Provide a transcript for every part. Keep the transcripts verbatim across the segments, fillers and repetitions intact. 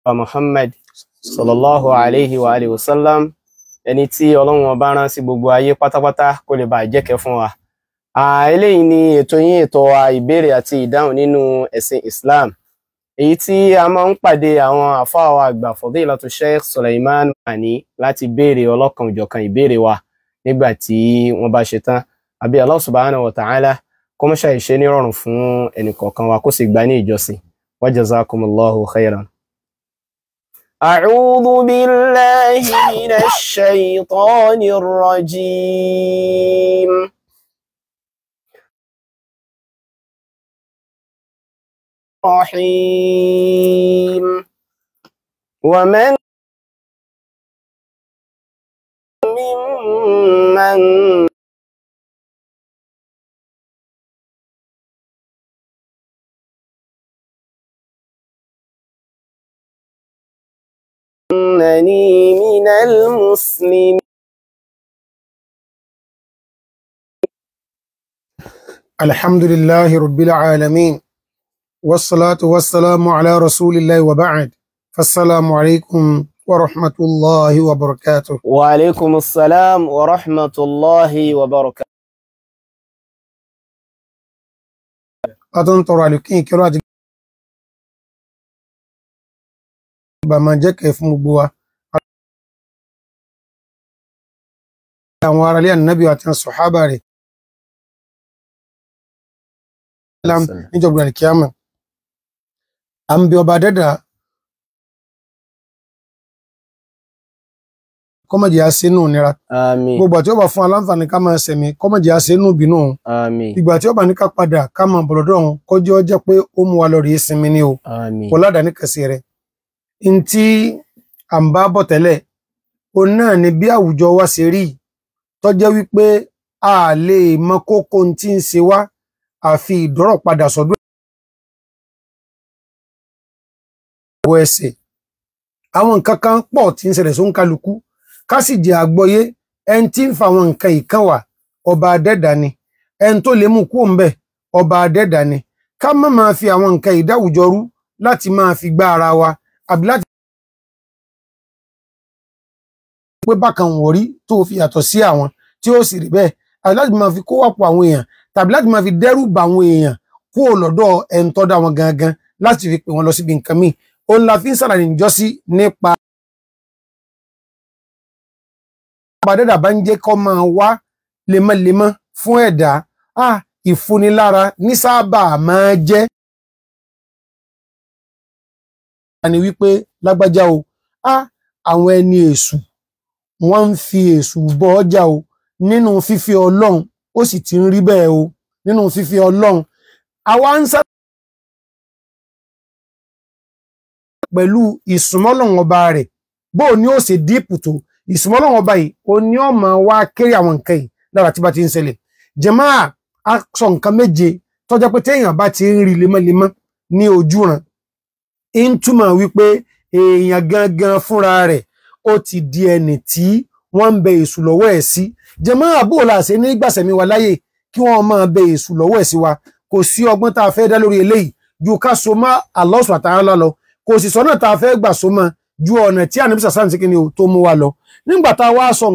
Muhammad sallallahu alayhi wa alihi wa sallam, ẹni tí Ọlọ́run ọba rán sí gbogbo ayé pátápátá kó lè bá jẹ́kẹ́ fún wa. Eléyìí ni ètò yín, ètò wa ìbéèrè àti ìdáhùn nínú ẹ̀sìn Islam, èyí tí a máa ń pàdé àwọn àfáà wa àgbà Fadilatu Sheikh Suleiman Mani láti béèrè ọlọ́kan òjọ̀kan ìbéèrè wa nígbà tí wọ́n bá ṣe tán. Àbí Allah subhanahu wa ta'ala kó mọ́ ṣàì ṣe ní rọrùn fún ẹnìkọ̀ọ̀kan wa kó sì gbà ní ìjọsìn. Wa jazakumullahu khairan. أعوذ بالله من الشيطان الرجيم. رحيم. ومن ممن إنني من المسلمين. الحمد لله رب العالمين والصلاة والسلام على رسول الله وبعد، فالسلام عليكم ورحمة الله وبركاته. وعليكم السلام ورحمة الله وبركاته. أتنطر عليكم كرات بما جاك فمبوا àwọn aráalé Ànábì àti sàhábà rẹ̀ lam níjọba kíámà. An bí ọba dẹ́dà kọ́mọ̀jì àṣínú nira. Àmín. Gbogbo àti ọba fún aláǹfààní ká máa sẹ̀mí kọ́mọ̀jì àṣínú bínú. Àmín. Ìgbà tí ọba ní ká padà ká máa bọ̀lọ́dọ̀ ọ̀hún kọjọ́ jẹ́ pé ó mú wa lọ rí ìsinmi ní o. Àmín. Wọládà ní kẹsì rẹ̀. In tí à ń bá bọ̀ tẹ́lẹ̀, o náà ni bí àwùjọ wa ṣe rí tó jẹ́ wípé a lè mọ kókó tí ń ṣe wá àfi ìdọ́rọ̀ padà sọ́dọ̀ ẹ̀wọ̀ ẹsẹ̀. Àwọn nǹkan kan pọ̀ tí ń ṣẹlẹ̀ sóhun kálukú ká sì jẹ́ àgbọ́yé ẹni tí ń fa àwọn nǹkan ìkan wà ọba adẹ́dà ni, ẹni tó lè mú kúrò ńbẹ̀ ọba adẹ́dà ni. Ká má máa fi àwọn nǹkan ìdáwùjọ rú láti máa fi gbá ara wa àbí láti pé bákan wọ̀rí tó fi yàtọ̀ sí àwọn tí ó sì rí bẹ́ẹ̀, àbí láti máa fi kó wàpọ̀ àwọn èèyàn tàbí láti máa fi dẹ́rù bà àwọn èèyàn kúrò lọ́dọ̀ ẹni tó dá wọn gangan láti fi pè wọn lọ síbi nǹkan míì. Òun la fi ń sàlàyé ìjọsí nípa ọba dẹ́dà bá ń jẹ́ kó máa wá lemọ́lemọ́ fún ẹ̀dá, ah ìfúnilára ní sábà máa jẹ́ ni wípé lágbájá o, ah àwọn ẹni èṣù wọ́n ń fi èṣù bọ ọjà o nínú fífi Ọlọ́run, ó sì ti ń rí bẹ́ẹ̀ o nínú fífi Ọlọ́run. Àwa ń sá pẹ̀lú ìsúnmọ́lọ́run ọba rẹ̀ bó ní ó ṣe dípù tó ìsúnmọ́lọ́run ọba yìí ó ní ó máa wá kéré àwọn nǹkan yìí lára tí bá ti ń ṣẹlẹ̀. Jàmáà a sọ nǹkan méje tó jẹ́ pé téèyàn bá ti ń rí lemọ́lemọ́ ní ojú ran ń túmọ̀ wípé èèyàn gangan fúnra rẹ̀ ó ti di ẹni tí wọ́n ń bẹ èṣù lọ́wọ́ ẹ̀ sí. Jàmáà bó la ṣe ní gbàsẹ̀mí wa láyè kí wọ́n máa bẹ èṣù lọ́wọ́ ẹ̀ sí wa. Kò sí ọgbọ́n tá a fẹ́ dá lórí eléyìí ju ká so mọ́ Allah subhanahu wa ta'ala lọ. Kò sì sọ́nà tá a fẹ́ gbà so mọ́ ju ọ̀nà tí Ànábì sallallahu alaihi wasallam tó mú wa lọ. Nígbà tá a wá sọ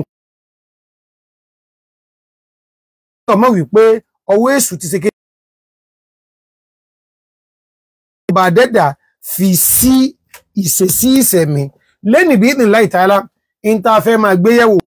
nǹkan mọ́ wípé ọwọ́ èṣù ti ṣe kéde ọba dẹ́dà fi sí ìṣesí ìṣẹ̀mí lẹ́nì bí idhnillahi ta'ala in ta fẹ́ máa gbéyẹ̀wò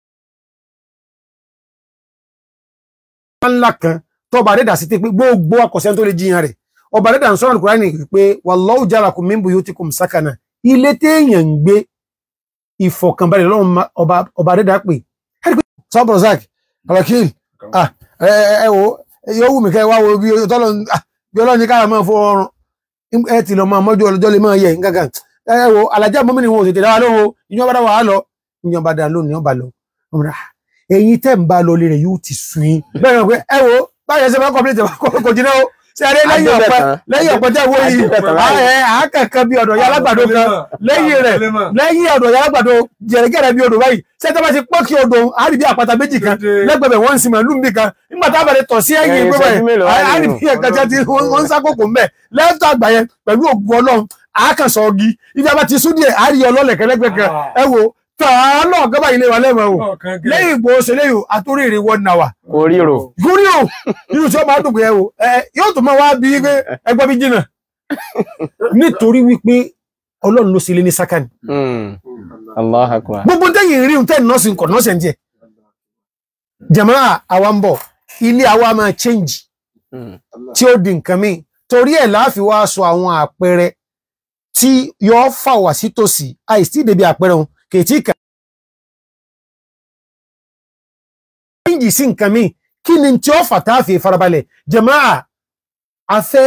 ńlá kan tó ọba dẹ́dà sí ti pé gbogbo akọ̀sẹ́ tó lè jiyàn rẹ̀. Ọba dẹ́dà ń sọ̀rọ̀ Al-Qur'ani pé wallahu ja'alakum min buyutikum sakana, ilé téèyàn ń gbé ìfọ̀kànbalẹ̀ lọ́run ọba dẹ́dà pé sọ́bọ̀rọ̀sák alakil ẹ wo yóò wù mí kẹ́ wá wo bí Ọlọ́run ní káà máa fọ́ ọrùn ẹ ti lọ máa mọ́jú ọlọ́jọ́ lè máa yẹ nǹkan ẹ wo alájá mọ́mí ni wọn ò tètè dáwà lóhun ìyọ́n bá dáwà á lọ ìyọ́n bá dáa lónìí ọba lọ ẹ̀yin tẹ́ ń bá lọ lè rẹ̀ yóò ti sùn yín bẹ́ẹ̀ pé ẹ wo báyẹ̀ ṣe máa kọ̀pìlìtì kò jìnà ó ṣe eré lẹ́yìn ọ̀pẹ lẹ́yìn ọ̀pẹ tẹ́ wo yìí àákàkàn bí ọ̀dọ̀ ya alágbàdo kan lẹ́yìn rẹ̀ lẹ́yìn ọ̀dọ̀ ya alágbàdo jẹ̀rẹ̀gẹ̀rẹ̀ bí odò báyìí ṣé tó bá ti pọ́ kí odò àrí bí àpáta méjì kan lẹ́gbẹ̀ẹ́ wọ́n ń sin màálù níbi kan nígbà tá a bẹ̀rẹ̀ tọ̀ sí ẹ̀yìn ìgbé báyìí àrí bí ẹ̀ka tí wọ́n ń sákòkò ń bẹ̀ lẹ́tọ̀ àgbà yẹn pẹ̀lú ògùn Ọlọ́run àákànṣọ́ ọgí ibi abá ti sún díẹ̀ àárí ọlọ́lẹ̀ kẹlẹ́gbẹ̀kẹ ẹ wo tàà lọ gọ́bà ilé wa lẹ́mọ̀ o lẹ́yìn ìgbò ṣe lẹ́yìn àtórí èrè wọ́n náwà kò ríro gúrí o nínú tí ó máa dùn pé ẹ wo yóò tó máa wá bí pé ẹgbẹ́ bí jìnà nítorí wípé ọlọ́run ló sì lé ní sákàní Allahu Akbar gbogbo tẹ́yìn rí tẹ́ nọ́ọ̀sì nǹkan nọ́ọ̀sì ẹ̀ jàmáà àwa ń bọ̀ ilé àwa máa change tí ó di nǹkan míì torí ẹ̀ láàfi wá sọ àwọn àpẹẹrẹ tí yóò fà wá sí tòsí àìsí ìdèbí àpẹẹrẹ wọn kèétí kà change sí nǹkan míì kí ni tí ó fà táàfi farabalẹ̀ jàmáà afẹ́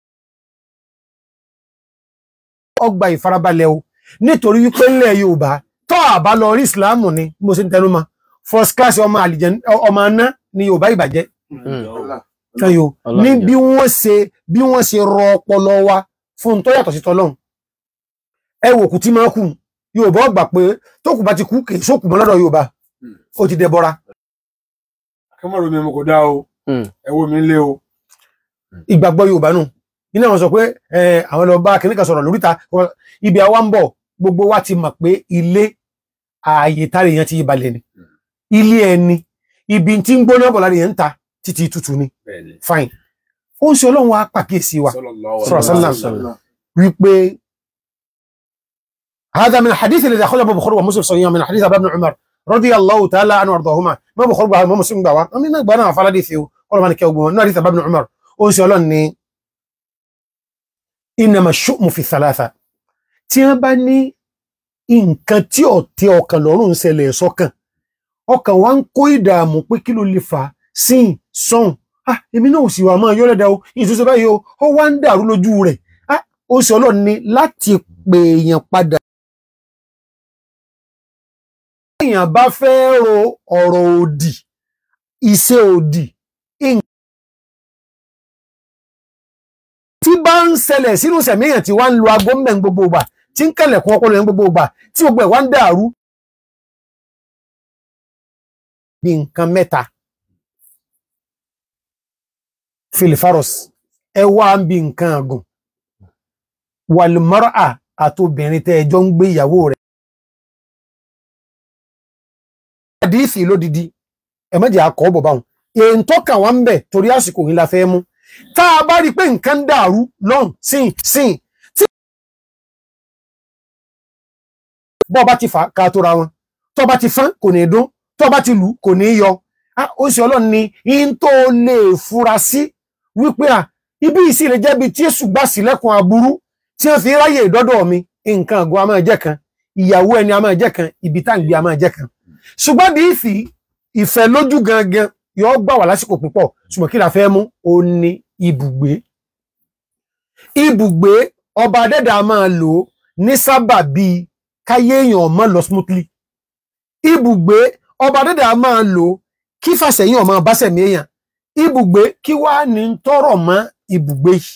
ọgbà ìfarabalẹ̀ o nítorí wípé ńlẹ̀ Yorùbá tọ́ àbá lọ rí ìsìláàmù ni mo ṣe ń tẹnu ma first class ọmọ àlìjẹ ọmọ aná ni Yorùbá ìbàjẹ́ kayo ní bí wọ́n ṣe bí wọ́n ṣe rọ ọpọlọ wa fún tó yàtọ̀ sí tọlọ́hun ẹ wò kú tí máa kú Yorùbá gbà pé tó kù bá ti kú kì í sókù mọ́ lọ́dọ̀ Yorùbá ó ti dẹbọra kọmọrò mi mo kò dá o ẹ wò mí lé o ìgbàgbọ́ Yorùbá nù nínú àwọn sọ pé àwọn lọ bá kìnnìkan sọ̀rọ̀ lóríta ibi àwa ń bọ̀ gbogbo wa ti mọ̀ pé ilé ààyè tàrí èèyàn ti balẹ̀ ni ilé ẹni ibi tí ń gbóná bọ̀ lára èèyàn ń ta títí tútù ni fine ó ń ṣe Ọlọ́run wa pàkíyèsí wa sallallahu wípé هذا من الحديث الذي أخرجه أبو بكر ومسلم صحيح من حديث ابن عمر رضي الله تعالى عنه وارضاهما ما بخور بها ما مسلم بها أمين بنا فلا فيه ولا من كيوبه حديث ابن عمر ó ń ṣe Ọlọ́run ni إنما الشؤم في الثلاثة tí wọ́n bá ní nǹkan tí ó tẹ́ ọkàn lọ́rùn ṣẹlẹ̀ sọ́kàn ọkàn wa ń kó ìdààmú pé kí ló lè fà sin son ah èmi náà sì wà máa yọ́lẹ́dà o ìṣúṣe báyìí o ó wá ń dàrú lójú rẹ̀ ah ó ṣe Ọlọ́run ni láti pè èèyàn padà èèyàn bá fẹ́ ro ọ̀rọ̀ òdì ìṣe òdì tí bá ń ṣẹlẹ̀ sínú sẹ̀míyàn tí wá ń lo agbó mẹ́ gbogbo ìgbà tí ń kẹlẹ̀kùn ọpọlọ ẹ̀ gbogbo ìgbà tí gbogbo ẹ̀ wá ń dàrú bí nǹkan mẹ́ta filifaros ẹ wá ń bí nǹkan àgùn wàlùmọ́rà àtobìnrin tẹ́ ẹjọ́ ń gbé ìyàwó rẹ̀ àdífì lódìdí ẹ̀mẹ́jẹ̀ akọ̀ bọ̀ báhùn èyí tó kà wá ń bẹ̀ torí àsìkò yìí la fẹ́ mú tá a bá rí pé nǹkan dàrú lọ́n sín sín tí bọ́ bá ti fà ká tó ra wọn tó bá ti fán kò ní dún tó bá ti lù kò ní yọ ó sì Ọlọ́run ni in tó lè fura sí wípé à ibi ìsì lè jẹ́ bí tí èṣù gbà sílẹ̀kùn aburú tí wọ́n fi ráyè ìdọ́dọ̀ mi nǹkan àgọ́ a máa jẹ́ kan ìyàwó ẹni a máa jẹ́ kan ibi tá ń gbé a máa jẹ́ kan ṣùgbọ́n bí ìfì ìfẹ́ lójú gangan yóò gbà wà lásìkò púpọ̀ ṣùgbọ́n kí la fẹ́ mú ó ní ibùgbé ibùgbé ọba adẹ́dà máa lò ní sábà bí káyé èèyàn mọ́ lọ smoothly ibùgbé ọba adẹ́dà máa lò kí fàṣẹyìn ọmọ bá sẹ̀mí èèyàn ibùgbé kí wá ní tọrọ mọ́ ibùgbé yìí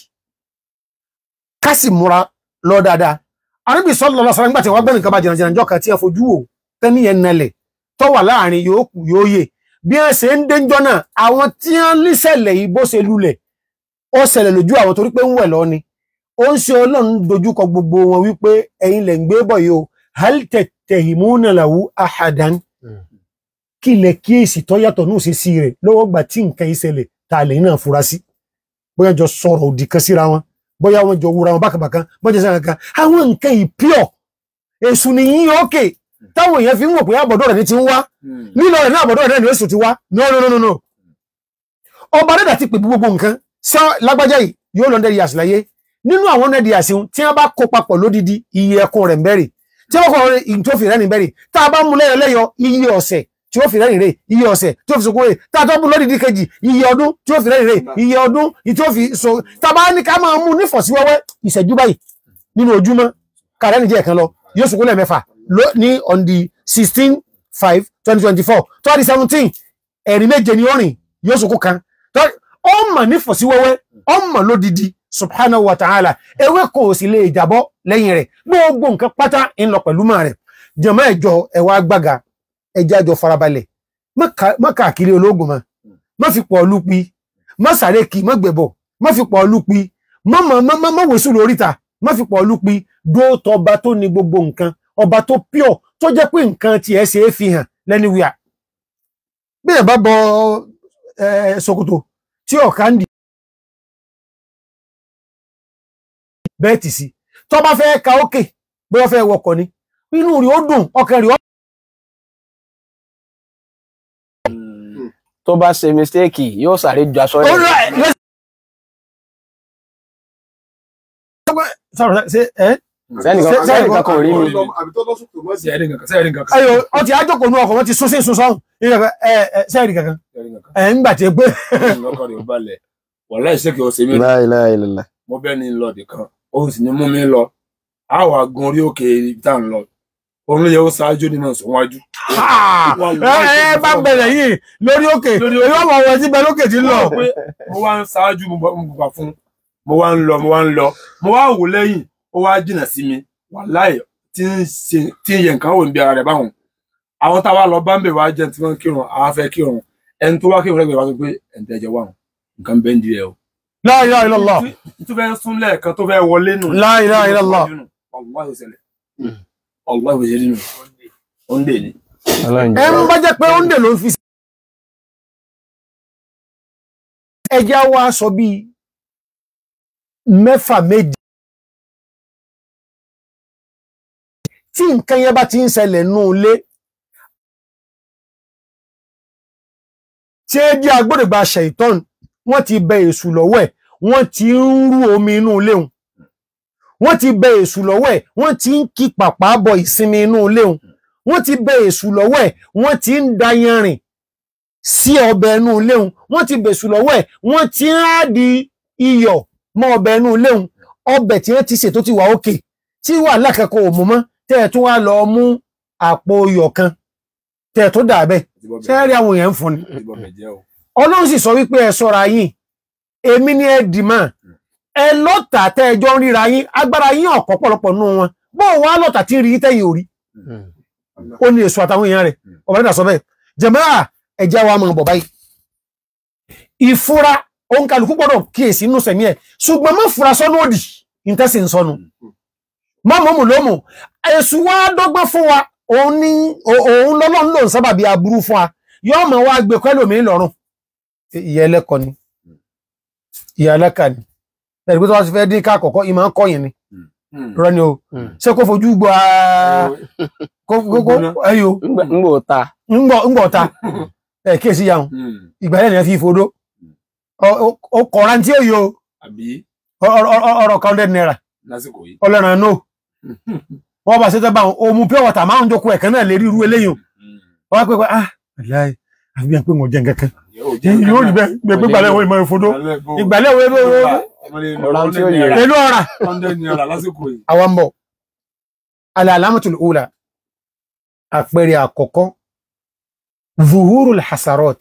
ká sì múra lọ dáadáa Ànábì sallallahu alaihi wasallam nígbà tí wọ́n gbẹ́ nǹkan bá jìnnàjìnnà jọ́ kan tí a fojú wò tẹ́ni yẹn nalẹ̀ tó wà láàrin yóò kù yóò yè bí wọ́n ṣe ń dénjọ́ náà àwọn tí wọ́n lísẹ̀lẹ̀ yìí bó ṣe lulẹ̀ ó ṣẹlẹ̀ lójú àwọn torí pé ń wẹ̀ lọ ni ó ń ṣe Ọlọ́run dojúkọ gbogbo wọn wípé ẹ̀yin lẹ̀ ń gbé bọ̀ yìí o hal tattahimuna lahu ahadan kí ilẹ̀ kíyèsí tó yàtọ̀ ní òṣèṣì rẹ̀ lọ́wọ́ gbà tí nǹkan ìṣẹ̀lẹ̀ ta lè náà fura sí bóyá jọ sọ̀rọ̀ òdì kan síra wọn bóyá wọn jọ wúra wọn bákàbàkan bóyá sára kan àwọn nǹkan ìpíọ̀ èṣù nìyí ókè táwọn èèyàn fi ń wò pé àbọ̀dọ̀ rẹ̀ ní ti ń wá lílọ rẹ̀ náà àbọ̀dọ̀ rẹ̀ ní oṣù ti wá no no no no ọba dẹ́dà ti pè gbogbo nǹkan sí lágbájá yìí yóò lọ hundred years láyé nínú àwọn hundred years tí wọ́n bá kó papọ̀ lódidi iye ẹkùn rẹ̀ ń bẹ̀rì tí wọ́n kọ́ ọ̀rẹ́ tó fi rẹ́ni bẹ̀rì tá a bá mú lẹ́yọ lẹ́yọ iye ọ̀sẹ̀ tí ó fi rẹ́ni rẹ̀ iye ọ̀sẹ̀ tí ó fi sokó rẹ̀ tá a tó mú lódidi kejì iye ọdún tí ó fi rẹ́ni rẹ̀ iye ọdún tí ó fi so tá a bá ní ká máa mú nífọ̀síwẹ́wẹ́ ìṣẹ́jú báyìí nínú ojúmọ́ kàrẹ́ni jẹ́ ẹ̀kan lọ yóò sokó lẹ́ẹ̀mẹ́fà ní on the sixteen five twenty twenty-four tó wá di seventeen ẹ̀rí méje ni ó rìn yóò sokó kan ó mọ̀ nífọ̀síwẹ́wẹ́ ó mọ̀ lódidi subhanahu wa ta'ala ewé kò sì lè jàbọ́ lẹ́yìn rẹ̀ gbogbo nǹkan pátá ń lọ pẹ̀lú máa rẹ̀ jẹ̀mọ́ ẹ̀jọ ẹ̀wà gbága ẹjá jọ farabalẹ̀ má káàkiri ológun ma má fi pọ̀ lúpi má sáré kí má gbẹ̀bọ̀ má fi pọ̀ lúpi má wèsù lóríta má fi pọ̀ lúpi dóòtọ̀ ọba tó ní gbogbo nǹkan ọba tó pure tó jẹ́ pé nǹkan tí ẹ ṣe é fi hàn lẹ́ni wíà bí ẹ bá bọ ṣòkòtò tí ọ̀ká ń dì bẹ́ẹ̀tì sí tó bá fẹ́ ka ókè bí wọ́n fẹ́ wọkọ̀ ni inú rí ó dùn ọkàn rí ó. tó bá ṣe mistake yóò sáré ju aṣọ rẹ̀. sẹ́nìkan kan rí mi. ayo ọtí àjọkò ní ọkọ̀ wọ́n ti sún sí sún sọ́hùn sẹ́ẹ̀rì kankan ẹ̀ ń gbà tí pé. wàhálà ìṣèkè ọ̀sẹ̀ mi mo bẹ́ẹ̀ ni lọ nìkan ó sì ní mú mi lọ àwọn agun orí òkè tá à ń lọ òun yẹ ó ṣáájú nínú ìsọ̀wájú. ẹ bá bẹ̀rẹ̀ yìí lórí òkè lórí ọmọ ọwọ́ tí bẹ lókè ti lọ. mo wá ń ṣáájú mo gbà fún mo wá ń lọ mo wá ń lọ mo wá wò lẹ́yìn ó wá jìnnà sí mi wàláì tí ń yẹ nǹkan wò ní bí ara rẹ̀ báwọn àwọn táwa lọ bá ń bẹ̀ wá jẹ́ tí wọ́n kírun àwọn afẹ́ kírun ẹni tó wá kírun lẹ́gbẹ̀ẹ́ wá sọ pé ẹni tẹ́jọ wà wọn nǹkan bẹ́ẹ̀ ń di ẹ̀ o. La ilaha illallah. tó fẹ́ sún lẹ́ẹ̀kan tó fẹ́ wọlé nù. La ilaha illallah. Allah ìwé ṣe nínú oúnjẹ ni. ẹ ń bá jẹ́ pé oúnjẹ ló ń fi ẹjá wá sọ bí mẹ́fà méje tí nǹkan yẹn bá ti ń ṣẹlẹ̀ nú ilé tí ẹ jẹ́ agbódìgbà ṣẹ̀ìtọ́n wọ́n ti bẹ èṣù lọ́wọ́ ẹ̀ wọ́n ti ń rú omi inú ilé hùn wọ́n ti bẹ èṣù lọ́wọ́ ẹ̀ wọ́n ti ń kí pàpà bọ ìsinmi inú ilé hùn wọ́n ti bẹ èṣù lọ́wọ́ ẹ̀ wọ́n ti ń da yanrìn sí ọbẹ̀ inú ilé hùn wọ́n ti bẹ èṣù lọ́wọ́ ẹ̀ wọ́n ti ń áàdì iyọ̀ mọ́ ọbẹ̀ inú ilé hùn ọbẹ̀ tí wọ́n ti ṣètò ti wà òkè tí wà lákẹ́kọ̀ọ́ òmù mọ́ tẹ́ ẹ̀ tún wá lọ mú àpò iyọ̀ kan tẹ́ ẹ̀ tó dà bẹ́ẹ̀ sẹ́ẹ̀rí àwọn èèyàn ń fún ni ọlọ́run sì sọ wípé ẹ ṣọ́ra yín èmi ni ẹ dìmọ̀ ẹ lọ́tà tẹ́ ẹjọ́ ń ríra yín agbára yín ọ̀pọ̀ pọ̀lọpọ̀ nù wọn bó wá lọ́tà tí ń rí tẹ́yìn orí ó ní èso àtàwọn èèyàn rẹ̀ ọ̀bá nígbà sọ bẹ́ẹ̀ jẹ̀mọ́ra ẹ̀jẹ̀ wa mọ̀ bọ̀ báyìí ìfura òun kálukú gbọ́dọ̀ kíyèsí inú sẹ̀mí ẹ̀ ṣùgbọ́n má fura sọ́nù òdì ìtẹ́sí ń sọnù má mọ̀mù lómù èṣù wa dọ́gbọ́n fún wa òun ní òun lọ́lọ́run lòun sábàbí aburú fún wa yóò mọ̀ wá gbé kẹ́lòmí lọ́rùn ìyá ẹlẹ́kọ ni ìyá ẹlẹ́kà ni ẹ̀rí pé tó wá sí fẹ́ dín ká àkọ́kọ́ ìmọ̀ ń kọ́yìn ni rọ ni o ṣé kó fojú gbọ́ ẹyọ ngbọ̀ta ngbọ̀ta ẹ̀ kíyèsí yàhùn ìgbàlẹ̀ ni ẹ fi fodó ó kọ̀ọ̀rán tí ó yọ ọ̀rọ̀ kan hundred naira ọlọ́run no wọ́n bá ṣe tẹ́ bá omu pure water máa ń jókòó ẹ̀kan náà lè rí irú eléyìí wọ́n pẹ́ pẹ́ ah aláì àbí àpé wọn jẹ́ nǹkan kan yóò rí bẹ́ẹ̀ gbé gbàlẹ̀ wo ìmọ̀ ìfodó ìgbàlẹ̀ wo ewé èlò ọ̀rà àwọn bọ̀ al-alamatul ula àpẹẹrẹ àkọ́kọ́ zuhurul hasarot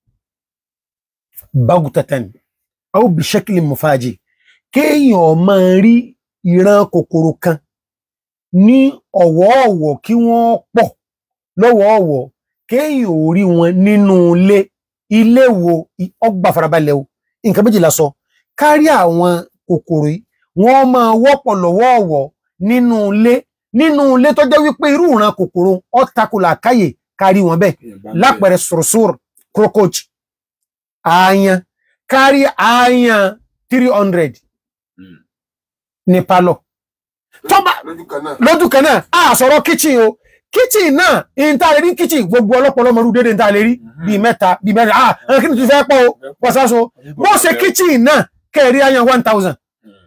bagutatan aw bi shakli mufaji kéèyàn máa rí ìran kòkòrò kan ní ọ̀wọ̀ọ̀wọ̀ kí wọ́n pọ̀ lọ́wọ́ọ̀wọ̀ kéèyàn ò rí wọn nínú ilé ilé wo ọgbà farabalẹ̀ o nǹkan méjìlá sọ kárí àwọn kòkòrò yìí wọ́n máa wọ́pọ̀ lọ́wọ́ọ̀wọ̀ nínú ilé nínú ilé tó jẹ́ wípé irú ìran kòkòrò ọ́takùlà káyè kárí wọn bẹ́ẹ̀ lápẹẹrẹ sùrùsùr crocodile ààyàn kárí ààyàn three hundred ní pálọ̀ tọ́ba lójú kan náà a sọ̀rọ̀ kitchen o kitchen náà ìntà lè rí kitchen gbogbo ọlọ́pọ̀lọ́ mọ̀rú dédé ìntà lè rí bíi mẹ́ta bíi mẹ́rin ah ẹ̀rọ kí ni ti fẹ́ pọ̀ o pọ̀sáso bó ṣe kitchen náà kẹ́ẹ̀rí àyàn one thousand.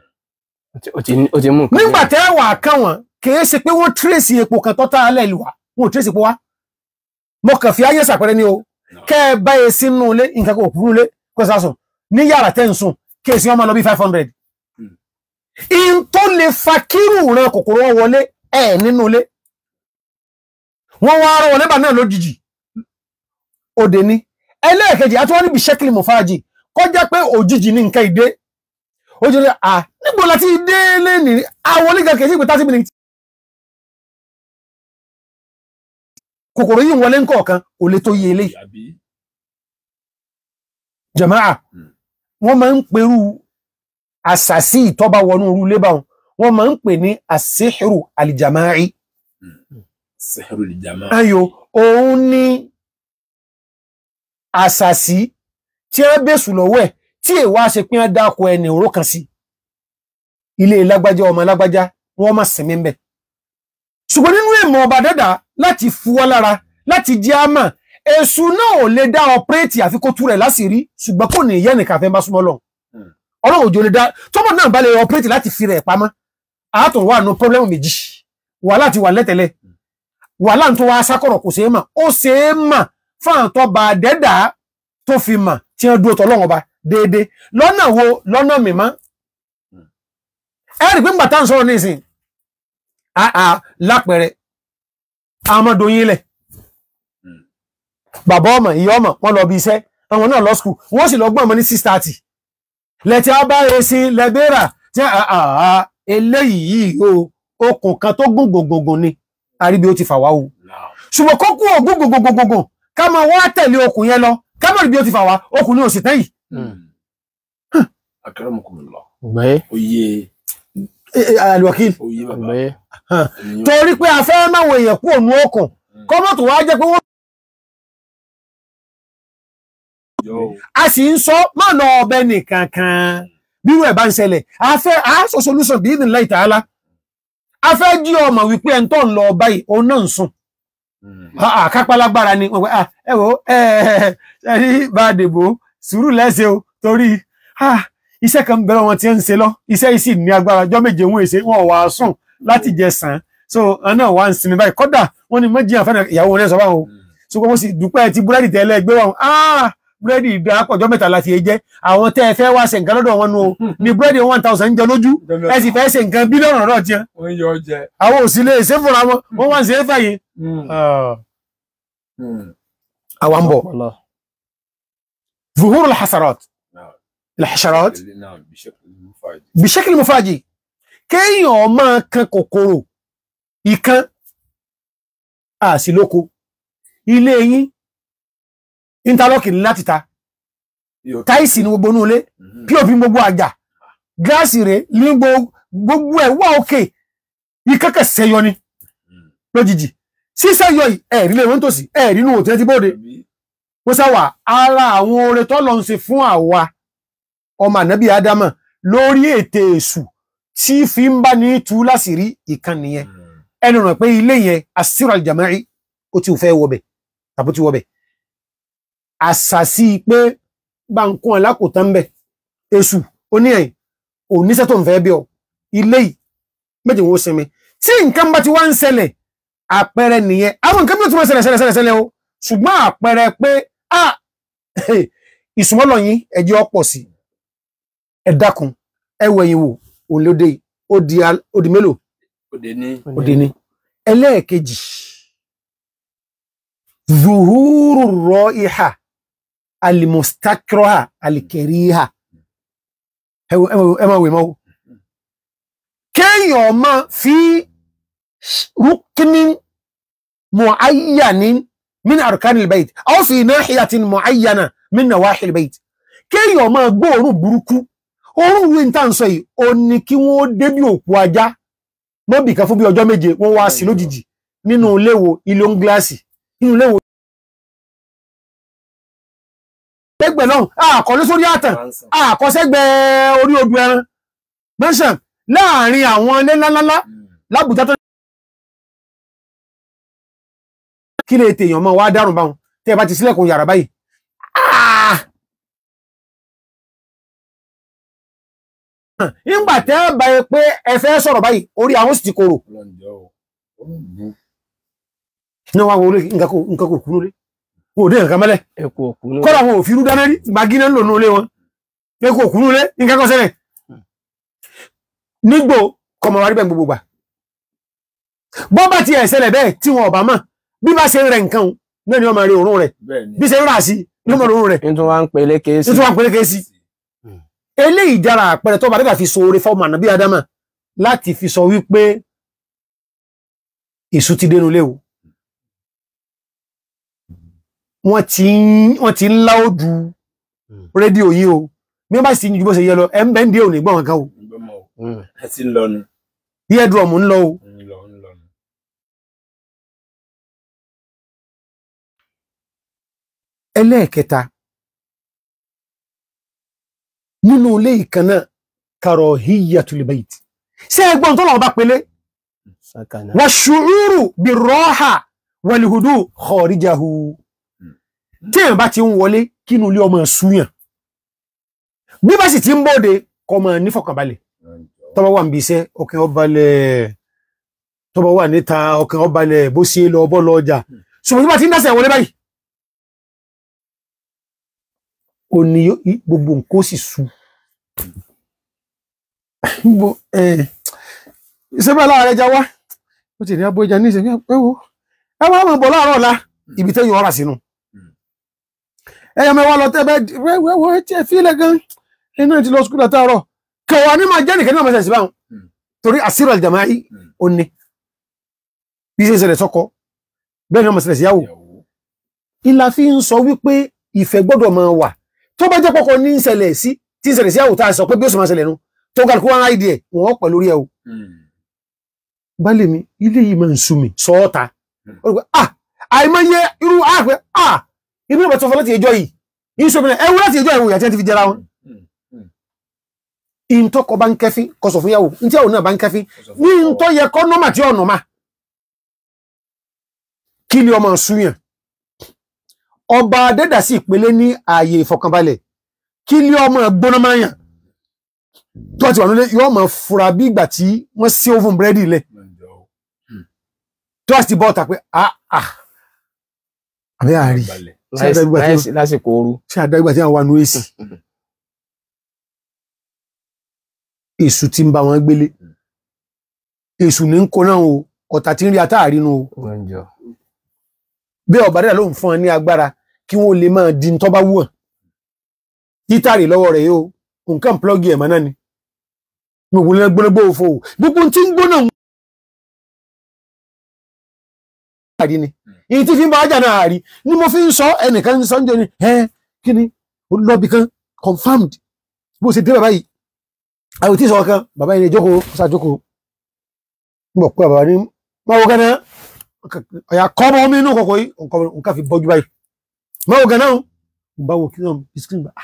nígbà tẹ́ wà kàn wọ́n kìí ṣe pé wọ́n tírèsì epo kan tọ́ta alẹ́ ìlú wa wọ́n tírèsì epo wa mo kàn fi ayé ṣàpẹẹrẹ ni o kẹ́ ẹ báyé sínú ilé nǹkan kò kúrú ilé pọ̀sáso ní yàrá tẹ́ ń sùn kí èsì wọn máa lọ bí five hundred in tó lè fa kírù ràn kòkòrò wọn wọlé ẹ̀ nínú ilé wọ́n wá ara wọlé bà náà lójijì òdè ní ẹlẹ́ẹ̀kejì àti wọ́n níbi ṣẹ́kìlì mọ̀fáàjì kọ́ jẹ́ pé òjijì ní nǹkan ìdé òjijì à nígbò láti dé lé ní àwọn oníga kejì pé thirty minutes kòkòrò yìí wọlé nǹkan ò lè tó yé ilé jàmáà wọ́n máa ń perú àsàsí ìtọ́ba wọnú orú lébà wọn wọ́n máa ń pè ní as-sihru al-jama'i. Sihru al-jama'i. Ayo, òun ni àṣàsí tí a bẹ̀sù lọ́wọ́ ẹ̀ tí èwà ṣe pín dákọ ẹni òró kan sí. Ilé lágbájá ọmọ lágbájá wọ́n máa sinmi ń bẹ̀. Ṣùgbọ́n nínú ìmọ̀ ọba dẹ́dà láti fúwá lára láti jẹ́ àmà èṣù náà ò lè dá ọpẹ́ẹ̀tì àfi kó tú rẹ̀ láṣìírí ṣùgbọ́n kò ní ìyẹ́ nìkan fẹ́ bá súnmọ́ lọ. Ọlọ́run òjò lè dá tọ́mọ̀ náà bá lè ọpẹ́ẹ̀tì láti fi rẹ̀ pamọ́. Àátọ̀ wà nù pọ́blẹ́mù méjì. Wàhálà ti wà lẹ́tẹ̀lẹ̀. Wàhálà tó wá sákọ̀rọ̀ kò ṣeé mà. Ó ṣeé mà fáwọn tó bá dẹ́dà tó fi mà tí wọ́n dúró tọ́lọ́run ọba déédéé. Lọ́nà wo lọ́nà mímọ́. Ẹ rí pé ńgbà tá à ń sọ̀rọ̀ nísìn. Àà lápẹẹrẹ. Àmọ́dóyin lẹ̀. Bàbá ọmọ ìyá ọmọ wọn lọ bí iṣẹ́ àwọn náà lọ skul wọ́n sì lọ gbọ́n ọmọ ní six thirty lẹ́tí a bá resi lẹ́bẹ̀rà tí àà eléyìí o okùn kan tó gùngùngùngùn ni àríbí ó ti fà wá o ṣùgbọ́n kó kú ògùngùngùngùngùn ká máa wá tẹ̀lé okùn yẹn lọ ká mọ̀ ríbí ó ti fà wá okùn ní òsì tẹ́yì. Akramakumullah. Oyè. Al-Wakil. Oyè bàbá. Torí pé a fẹ́ máa wọ èèyàn kú òun okùn kọ́mọ̀tò wá jẹ́ pé wọ́n a sì ń sọ máa lọ ọbẹ̀ nìkan kan bí wọ́n ẹ̀ bá ń ṣẹlẹ̀ a fẹ́ a sọ solution bí ìdìnlẹ̀ ìtàhálà a fẹ́ jí ọmọ wípé ẹ̀ ń tọ́ ń lọ báyìí òun náà ń sùn àkápálágbára ni ẹ wo ẹ̀rí bá a dèbò sùúrù lẹ́sẹ̀ o torí iṣẹ́ kan bẹ̀rẹ̀ wọn ti ń ṣe lọ iṣẹ́ yìí sì ní agbára ọjọ́ méje wọn èsè wọn wà á sùn láti jẹ sàn so ọ̀nà wà ń sinmi báyìí kọ́dà wọn ni méjì àǹfààní ìyàwó wọn sọ báwọn o ṣùgbọ́n mo sì dúpẹ́ ti búrẹ́dì tẹ́lẹ̀ gbé wọn búrẹ́dì ìdá àpọ̀jọ́ mẹ́ta láti ẹjẹ́ àwọn tẹ́ ẹ fẹ́ wá ṣe nǹkan lọ́dọ̀ wọn nù o ní búrẹ́dì one thousand jẹ lójú ẹ sì fẹ́ ṣe nǹkan bílíọ̀nù ọ̀rọ̀ tiẹ̀. wọ́n yọ jẹ. àwọn òsì lè ṣe fúnra wọn wọ́n wá ń ṣe é fàyè. àwọn bọ̀ ظهور الحسرات الحشرات بشكل مفاجئ kéèyàn máa kan kòkòrò ìkan àsìlóko ilé yín interlocking ní láti ta táìsì ní gbogbo inúlé pop gbogbo àjà gáàsì rẹ̀ ní gbogbo ẹ̀ wà òkè ìkẹ́kẹ̀ sẹ́yọ ni lójijì sísẹ́yọ ẹ̀rí lè wọ́n tó sí ẹ̀rí inú òtẹ́ ti bóde wọ́n sáwà ara àwọn oore tó lọ ń ṣe fún àwa ọmọ ànábì ádámà lórí ètè èṣù tí fi ń bá ní tú láṣìírí ìkan nìyẹn ẹnu rẹ̀ pé ilé yẹn asírò aljama'i ó ti fẹ́ wọbẹ̀ tàbí ti wọbẹ̀ àṣàsí pé bá ń kún alákòótán ń bẹ̀ èṣù oníyàn oníṣẹ́ tó ń fẹ́ bí ọ ilé yìí méjì wọ́n sinmi tí nǹkan bá ti wá ń ṣẹlẹ̀ àpẹẹrẹ nìyẹn àwọn nǹkan bí ó ti máa ṣẹlẹ̀ ṣẹlẹ̀ ṣẹlẹ̀ ṣẹlẹ̀ o ṣùgbọ́n àpẹẹrẹ pé a ìsúnmọ́lọ̀ yín ẹjẹ́ ọ̀pọ̀ sí ẹ dákun ẹ wẹ̀yìn wò òun ló dé ó di mélòó ó di ní ẹlẹ́ẹ̀kejì zuhuru rọ́ìhà alimustakroha alikeriha ẹ máa wè máa kéèyàn máa fi rúkíní mu'ayyanin min arkanil bayt aw fi nahiyatin mu'ayyana min nawahil bayt kéèyàn máa gbóòórùn burúkú òórùn wí ń tàn sọ yìí ó ní kí wọ́n débi òkú ajá mọ́bì kan fún bí ọjọ́ méje wọ́n wá sí lójijì nínú iléwo ilé ń gíláàsì nínú iléwo lẹ́gbẹ̀ náà àkọlé sórí àtàn àkọsẹ́gbẹ̀ orí odò ẹran mẹ́sàn láàrin àwọn ilé ńláńlá lábùjá tó kí lè tèèyàn mọ́ wá dárùn báwọn tẹ́ bá ti sílẹ̀kùn yàrá báyìí nígbà tẹ́ bá yẹ pé ẹ fẹ́ sọ̀rọ̀ báyìí orí àwọn sì ti korò ní wọn wọlé nǹkan kò kúrò rí wọn ò dé nǹkan mẹ́lẹ̀ kọ́lá wọn ò fi rú dáná rí magínà ń lò ní olé wọn pé kò kúrò rí nǹkan kan ṣẹlẹ̀ nígbò kọmọ wa rí bẹ́ẹ̀ gbogbo gbà bọ́ bá ti ẹ̀ ṣẹlẹ̀ bẹ́ẹ̀ tí wọn ọ̀bá mọ̀ bí bá ṣe ń rẹ̀ nǹkan náà ni wọ́n máa rí òórùn rẹ̀ bí ṣe ń rà sí ní wọ́n máa rí òórùn rẹ̀ nítorí wọn ń pè lékèésí nítorí wọn ń pè lékèésí eléyìí dára àpẹẹrẹ tó bá dẹ́gbà fi so oore fọ́ọ̀mù ànábì ádámà láti fi sọ wípé èṣù ti dénú léwu wọ́n ti wọ́n ti ń láòdù rédíò yìí o bí wọ́n bá sì ń ju bó ṣe yẹ lọ ẹ̀ ń bẹ́ ń dé òní gbọ́n kan o. ẹ ti ń lọnu. eardrum ń lọ o ńlọ ńlọ ni. ẹlẹ́ẹ̀kẹta nínú ilé ìkànnà karahiyatul bayt ṣé ẹgbọ́n tó lọ́wọ́ bá pélé sakana wà ṣùúrù bí rọ́ha wàlìhùdú kharijahu tí èyàn bá ti ń wọlé kínú ilé ọmọ súyàn bí bá sì ti ń bóde kọmọ nífọ̀kànbalẹ̀ tọ́bọ̀ wà ń bí iṣẹ́ ọkàn ọbalẹ̀ tọ́bọ̀ wà níta ọkàn ọbalẹ̀ bó ṣe lọ bọ́ lọ ọjà ṣùgbọ́n tí bá ti ń dásẹ̀ wọlé báyìí ó ní gbogbo nǹkan ó sì sú ìṣẹ́bẹ̀ láàrẹ já wá ó ti ní abó ìjà ní ìṣẹ́bẹ̀ ẹwọ́ ẹwọ́ ọmọ bọ̀ láàárọ̀ ọ̀la ibi tẹ́yìn ọ̀rà sínú ẹyọ mẹ́wàá lọ tẹ́bẹ̀ wẹ́wọ́ ẹ̀ fílẹ̀ gan iná ti lọ skúl àtàrọ̀ kẹwàá ní máa jẹ́ nìkan ní ọmọ ìṣẹ̀sì báhùn torí àsírò àjàmáyí ó ní bí ṣe ìṣẹ̀lẹ̀ sọ́kọ bẹ́ẹ̀ ni ọmọ ìṣẹ̀lẹ̀ síyàwó ìlà fi ń sọ wípé ìfẹ́ gbọ́dọ̀ máa wà tó bá jẹ́ pọ́kọ ní ìṣẹ̀lẹ̀ sí tí ìṣẹ̀lẹ̀ síyàwó tá a sọ pé bí ó sì máa ṣẹlẹ̀ nu tó ga kó wá ráìdì ẹ̀ wọ́n pẹ̀ lórí ẹ̀ o bálé mi ilé yìí máa ń sú mi sọ́ọ́ta ah àìmọye irú àpẹ ah ibi náà bá tó fọ́ láti ẹjọ́ yìí ìṣòmìnà ẹwú láti ẹjọ́ ìwòyà tí wọ́n ti fi jẹra wọn ìntọ́kọ bá ń kẹfí kọsọ̀ fún yàwó ní tí àwọn náà bá ń kẹfí ní ìntọ́ yẹ kọ́ nọ́mà tí ọ̀nà máa kí ni ọmọ súnyàn ọba dẹ́dà sí ìpele ní ààyè ìfọ̀kànbalẹ̀ kí ni ọmọ gbóná máa yàn tó ti wà nílé yóò máa fura bí ìgbà tí wọ́n sí oven búrẹ́dì ilẹ̀ tó àti bọ́ ọ̀tà pé ah ah àbẹ́ àárí lásìkò ooru ṣe àdágbà tí wọ́n wà ní èsì èṣù tí ń bá wọn gbélé èṣù ní ń kó náà o ọ̀tà tí ń rí àtàrí nù o bí ọba dẹ́dà ló ń fún ọ ní agbára kí wọ́n lè máa di tó bá wù ọ́ títàrí lọ́wọ́ rẹ̀ yóò nǹkan plọ́gì ẹ̀mọ́ náà ni gbogbo ní gbónágbó òfò gbogbo tí ń gbóná àrí ni èyí tí fi ń bá ájà náà rí ni mo fi ń sọ ẹnìkan ń sọ ń jẹ ni ẹ kí ni ó lọ́bì kan confirmed bó ṣe dé bàbá yìí àwọn tí sọ kan bàbá yìí ni jókòó ṣàjókòó mọ̀ pé bàbá ní máa wọ́n gánà ọ̀yà kọ́mọ omi inú kọ̀kọ́ yìí nǹkan fi bọ́jú báyìí máa wọ́n gánà ń bá wọ́n kí náà bisikín bá